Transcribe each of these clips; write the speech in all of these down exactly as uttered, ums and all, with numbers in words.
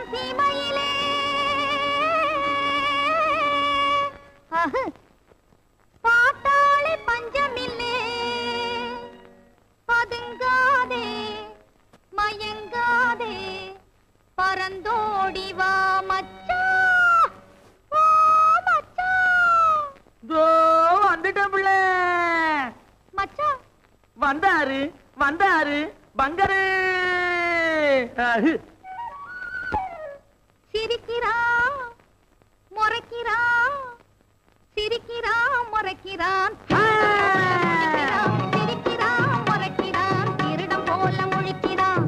சீமையிலே பாட்டாளி பஞ்சமில்லே பதுங்காதே மயங்காதே பரந்தோடி வா மச்சா வா மச்சா தோ வந்துட்டேன் பிள்ளை மச்சா வந்தாரு வந்தாரு பங்கரு சிரிக்கிறான் முறைக்கிறான் சிரிக்கிறான் முறைக்கிறான் சிரிக்கிறான் முறைக்கிறான் திருடம் போல முழிக்கிறான்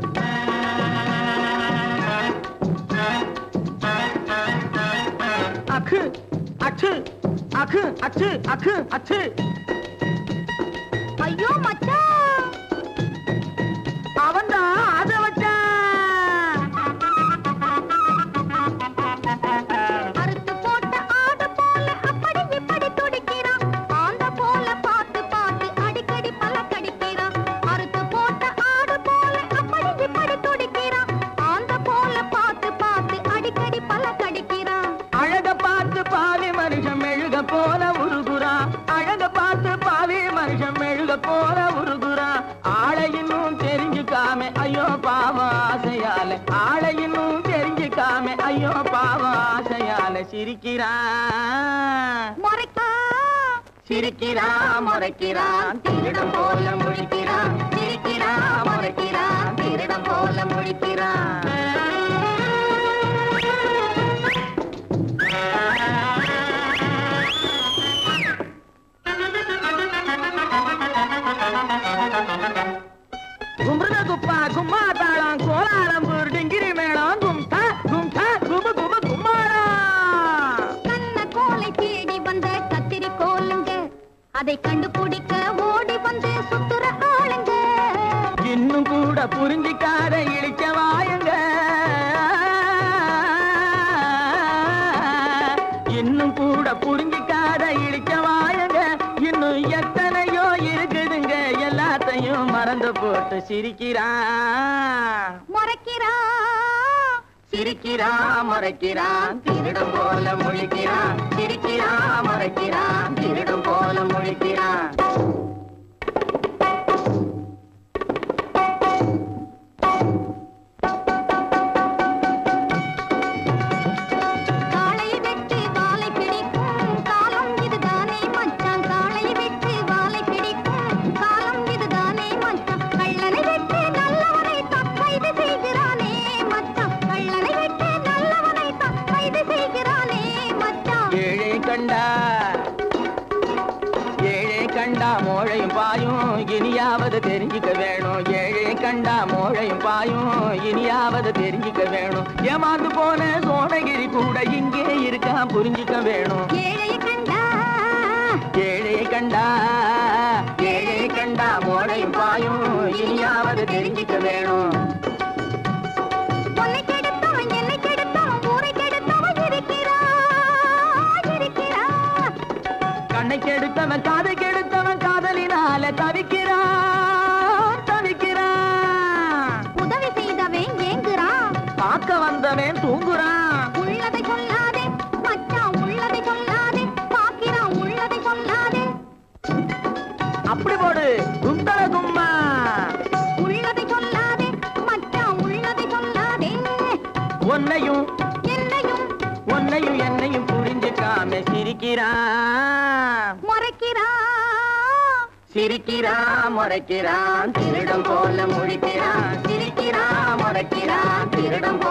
அக்கு அச்சு அக்கு அச்சு அக்கு அச்சு ஐயோ மச்சா அவன்தான் அத வச்சா அறுத்து போட்ட ஆடு போல அப்படி இப்படி துடிக்கிறான் ஆந்த போல பார்த்து பார்த்து அடிக்கடி பல கடிக்கிறான் அறுத்து போட்ட ஆடு போல அப்படி இப்படி துடிக்கிறான் ஆந்த போல பார்த்து பார்த்து அடிக்கடி பல கடிக்கிறான் அழக பார்த்து பாவி மனுஷன் மெழுக போல உருகுறான் அழக பார்த்து பாவி மனுஷன் மெழுக போல உருகுறான் ஆளை இன்னும் தெரிஞ்சுக்காம ஐயோ பாவம் ஆசையால ஆளை இன்னும் தெரிஞ்சுக்காம ஐயோ பாவம் ஆசையால சிரிக்கிறான் முறைக்கா சிரிக்கிறான் முறைக்கிறான் திருடம் போல முழிக்கிறான் சிரிக்கிறான் முறைக்கிறான் திருடம் போல முழிக்கிறான் கும்புற குப்பா கும்மா தாளம் கோலாலம்பூர் டிங்கிரி மேளம் கும்தா கும்தா குபு குபு கும்மாளம் கண்ண கோலை தேடி வந்த கத்திரி கோலுங்க அதை கண்டுபிடிக்க ஓடி வந்து சுத்துற ஆளுங்க இன்னும் கூட புரிஞ்சிக்காத இழிச்ச வாயுங்க இன்னும் கூட புரிஞ்சிக்காத இழிச்ச வாயுங்க இன்னும் எத்தனையோ இருக்குதுங்க எல்லாத்தையும் மறந்து போட்டு சிரிக்கிறான் முறைக்கிறான் சிரிக்கிறான் முறைக்கிறான் திருடம் போல முழிக்கிறான் சிரிக்கிறான் முறைக்கிறான் திருடம் போல முழிக்கிறான் காளை வெட்டு வாளை பிடிக்கும் காலம் இதுதானே மச்சான் காளை வெட்டு வாளை பிடிக்கும் காலம் இதுதானே மச்சான் கள்ளனை வெட்டு நல்லவனை தான் கைது செய்கிறானே மச்சான் கள்ளனை வெட்டு நல்லவனை தான் கைது செய்கிறானே மச்சான் ஏழை கண்டா ஏழை கண்டா மோழையும் பாயும் இனியாவது தெரிஞ்சுக்க வேணும் ஏழை கண்டா மோழையும் பாயும் இனியாவது தெரிஞ்சுக்க வேணும் ஏமாந்து போன சோனகிரி கூட இங்கே இருக்கா புரிஞ்சுக்க வேணும் ஏழையை கண்டா ஏழை கண்டா ஏழை கண்டா மோழையும் பாயும் இனியாவது தெரிஞ்சுக்க வேணும் பொன்னை கெடுத்தவன் என்னை கெடுத்தவன் ஊரை கெடுத்தவன் இருக்கிறான் இருக்கிறான் கண்ணை கெடுத்தவன் காதை கெடுத்தவன் காதலினால தவிக்கிறான் தவிக்கிறான் உதவி செய்தவன் ஏங்குறான் பார்க்க வந்தவன் தூங்குறான் உள்ளதை சொல்லாதே மச்சான் உள்ளதை சொல்லாதே பாக்கிறான் உள்ளதை சொல்லாதே அப்படி போடு குந்தள கும்மா உள்ளதை சொல்லாதே மச்சான் உள்ளதை சொல்லாதே உன்னையும் என்னையும் உன்னையும் என்னையும் புரிஞ்சுக்காம சிரிக்கிறான் முறைக்கிறான் சிரிக்கிறான் முறைக்கிறான் திருடம் போல முழிக்கிறான் சிரிக்கிறான் முறைக்கிறான் திருடம்